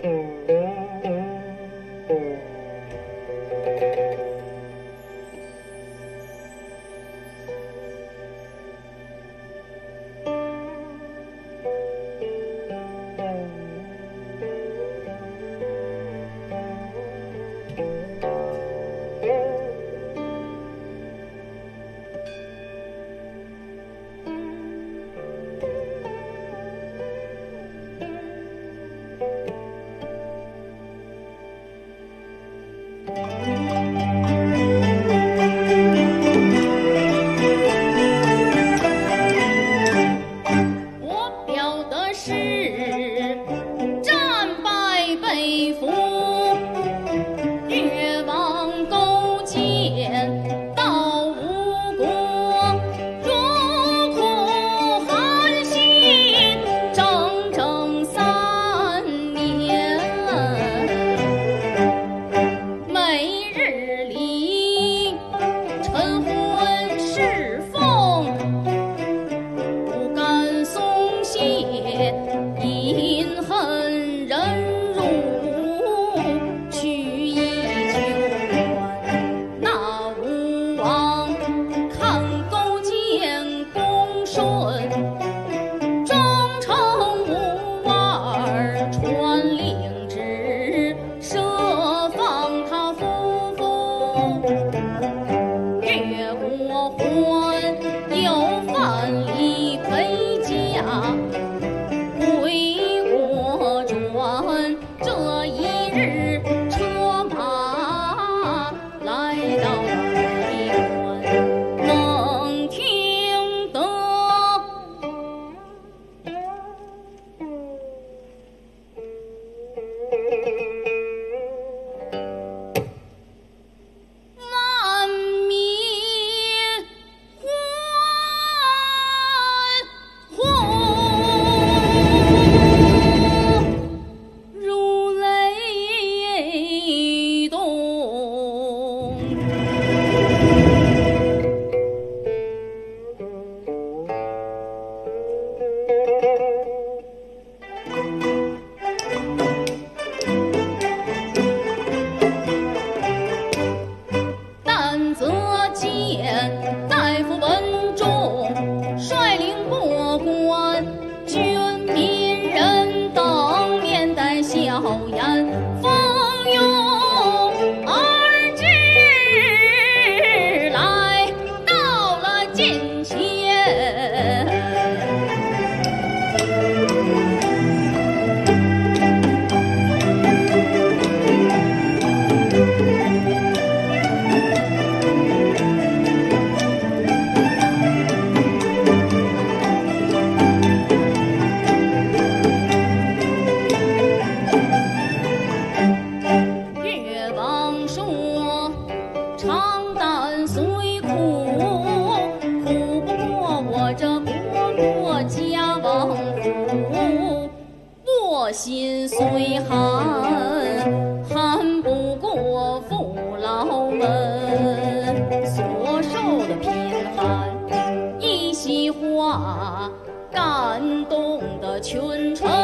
心虽寒，寒不过父老们所受的贫寒。一席话感动的群臣，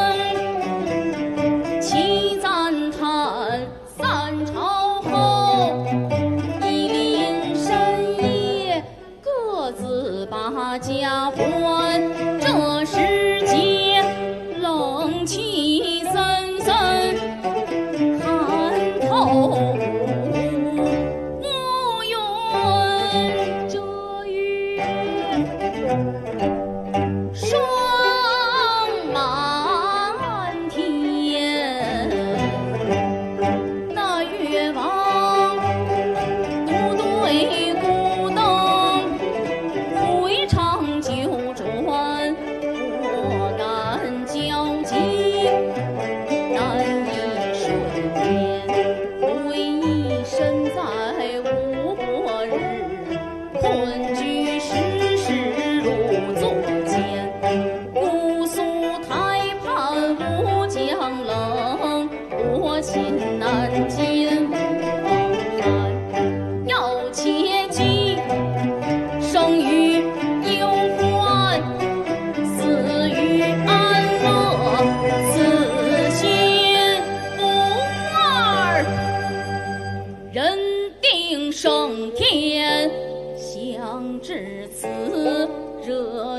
齐赞叹三朝后，一临深夜各自把家还。这世间冷气森森，寒透暮云遮月，霜满天。那越王独对孤灯，回肠九转，我难交集，难以顺天。回忆身在吴国日，困居世事如作茧。姑苏台畔吴江冷，我心难禁无风寒。要切记，生于忧患，死于安乐，此心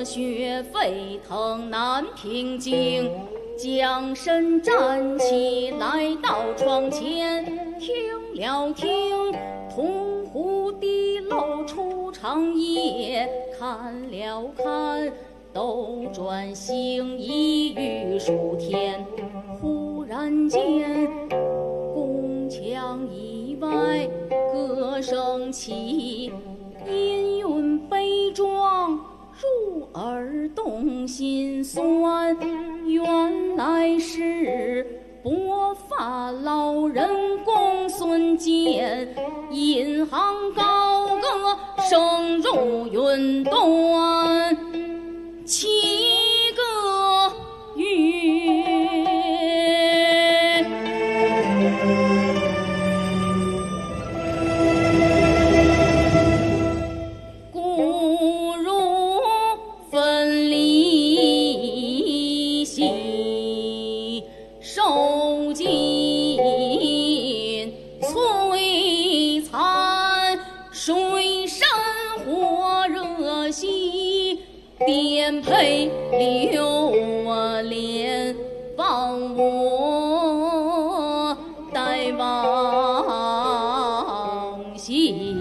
血沸腾难平静。将身站起来到窗前，听了听铜壶滴漏出长夜，看了看斗转星移玉树天。忽然间宫墙以外歌声起，音韵悲壮入耳动心酸。原来是薄发老人公孙坚，引吭高歌声如云端，七个月。故如分离兮，受尽摧残，水深火热兮，颠沛流连，忘我待忘兮。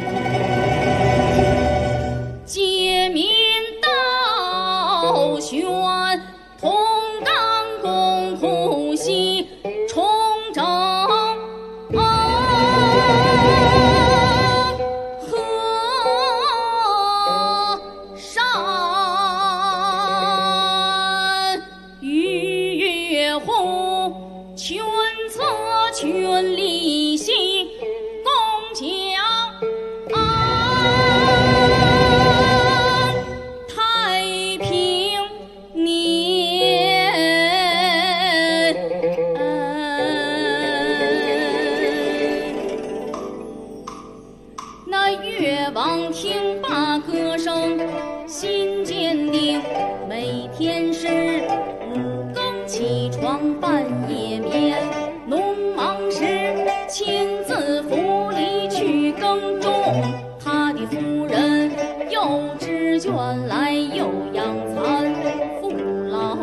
借民道悬，同当共苦兮，重整河山。鱼跃乎全侧全力兮，共将太平年。那越王听罢歌声，心坚定，每天是5更起床，半夜眠。农忙时亲自扶犁去耕种，他的夫人又织卷来又养蚕，父老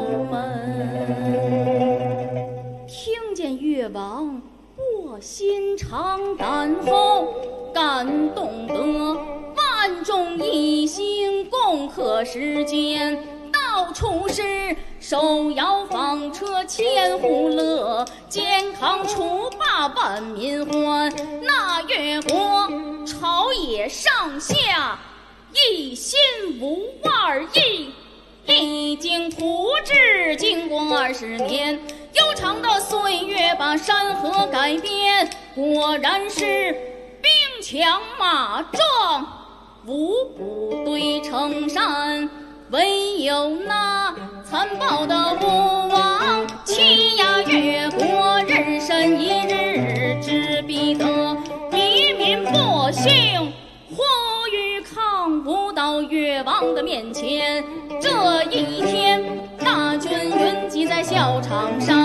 们听见越王卧薪尝胆后，感动得万众一心，共克时艰。到处是手摇纺车千户乐，健康除霸万民欢。那越国朝野上下一心无二意，历经图治经过20年，悠长的岁月把山河改变。果然是兵强马壮，五部队成山，唯有那残暴的吴王欺压越国，日甚一日，只逼得黎民百姓呼吁抗吴到越王的面前。这一天，大军云集在校场上，